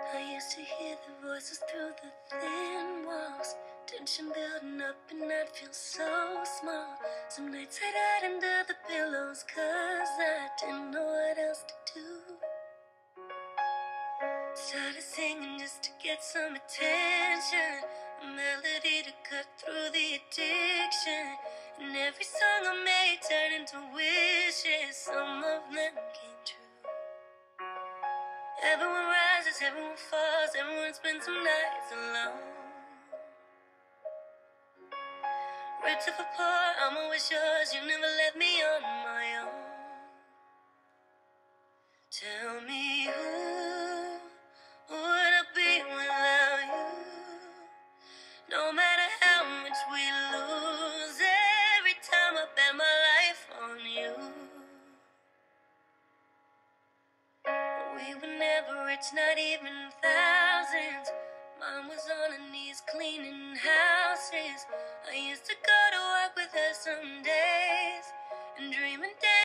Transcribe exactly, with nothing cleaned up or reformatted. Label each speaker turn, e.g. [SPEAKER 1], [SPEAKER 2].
[SPEAKER 1] I used to hear the voices through the thin walls, tension building up and I'd feel so small. Some nights I'd hide under the pillows cause I didn't know what else to do. Started singing just to get some attention, a melody to cut through the addiction. And every song I made turned into wishes, some of them came true. Everyone rises, everyone falls, everyone spends some nights alone. Rich or poor, I'm always yours, you never left me on my own. Tell me who would I be without you? No matter how much we lose, every time I bet my life on you. We were never rich, not even thousands. Mom was on her knees cleaning houses. I used to go to work with her some days.